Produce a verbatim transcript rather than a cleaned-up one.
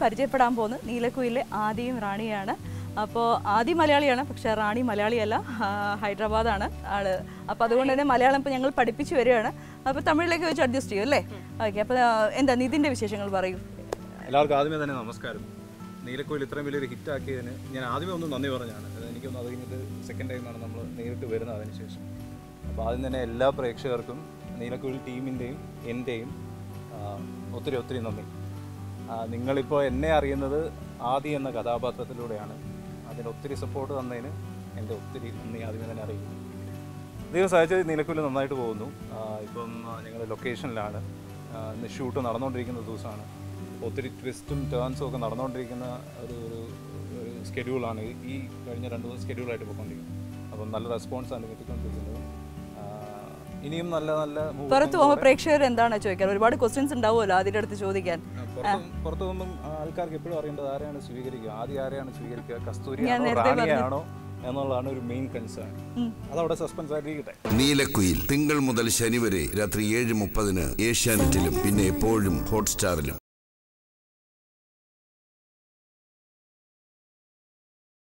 പരിചയപ്പെടാൻ പോകുന്നത് നീലക്കുയിലെ ആദിയും റാണിയാണ്. അപ്പോൾ ആദി മലയാളിയാണ്, പക്ഷേ റാണി മലയാളിയല്ല, ഹൈദരാബാദാണ് ആള്. അപ്പോൾ അതുകൊണ്ട് തന്നെ മലയാളം ഇപ്പോൾ ഞങ്ങൾ പഠിപ്പിച്ച് വരികയാണ്. അപ്പോൾ തമിഴിലേക്ക് വെച്ച് അഡ്ജസ്റ്റ് ചെയ്യും അല്ലേ? ഓക്കെ. അപ്പോൾ എന്താ നിതിൻ്റെ വിശേഷങ്ങൾ പറയൂ. എല്ലാവർക്കും ആദ്യമേ തന്നെ നമസ്കാരം. നീലക്കുയിൽ ഇത്രയും വലിയൊരു ഹിറ്റാക്കിയതിന് ഞാൻ ആദ്യമേ ഒന്ന് നന്ദി പറഞ്ഞാണ്. എനിക്കൊന്ന് അത് കഴിഞ്ഞിട്ട് സെക്കൻഡ് ടൈമാണ് നമ്മൾ നേരിട്ട് വരുന്നത് അതിനുശേഷം. അപ്പോൾ ആദ്യം തന്നെ എല്ലാ പ്രേക്ഷകർക്കും നീലക്കുയിൽ ടീമിൻ്റെയും എൻ്റെയും ഒത്തിരി ഒത്തിരി നന്ദി. നിങ്ങളിപ്പോൾ എന്നെ അറിയുന്നത് ആദി എന്ന കഥാപാത്രത്തിലൂടെയാണ്. അതിന് ഒത്തിരി സപ്പോർട്ട് തന്നതിന് എൻ്റെ ഒത്തിരി നന്ദി ആദ്യമേ തന്നെ അറിയിക്കുന്നു. ദൈവം സഹായിച്ചത് നീലക്കുയിൽ നന്നായിട്ട് പോകുന്നു. ഇപ്പം ഞങ്ങൾ ലൊക്കേഷനിലാണ്. ഇന്ന് ഷൂട്ട് നടന്നുകൊണ്ടിരിക്കുന്ന ദിവസമാണ്. ഒത്തിരി ട്വിസ്റ്റും ടേൺസും ഒക്കെ നടന്നുകൊണ്ടിരിക്കുന്ന ഒരു ഒരു സ്കെഡ്യൂളാണ് ഈ കഴിഞ്ഞ രണ്ട് ദിവസം സ്കെഡ്യൂളായിട്ട് പോയിക്കൊണ്ടിരിക്കുന്നത്. അപ്പം നല്ല റെസ്പോൺസാണ് കിട്ടിക്കൊണ്ടിരിക്കുന്നത്. ഇനിയും നല്ല നല്ല പുറത്ത് പോകുമ്പോൾ പ്രേക്ഷകർ എന്താണ് ചോദിക്കാൻ? ഒരുപാട് ക്വസ്റ്റ്യൻസ് ഉണ്ടാവുമല്ലോ അതിൻ്റെ അടുത്ത് ചോദിക്കാൻ. പുറത്ത് പോകുമ്പം ആൾക്കാർക്ക് എപ്പോഴും അറിയേണ്ടത് ആരെയാണ് സ്വീകരിക്കുക, ആദ്യം ആരെയാണ് സ്വീകരിക്കുക, കസ്തൂരിയാണോ റാണിയാണോ എന്നുള്ളതാണ് ഒരു മെയിൻ കൺസേൺ. അതവിടെ സസ്പെൻസ് ആയിരിക്കട്ടെ. നീലക്കുയിൽ തിങ്കൾ മുതൽ ശനി വരെ രാത്രി ഏഴ് മുപ്പതിന് ഏഷ്യാനെറ്റിലും പിന്നെ എപ്പോഴും ഹോട്ട്സ്റ്റാറിലും.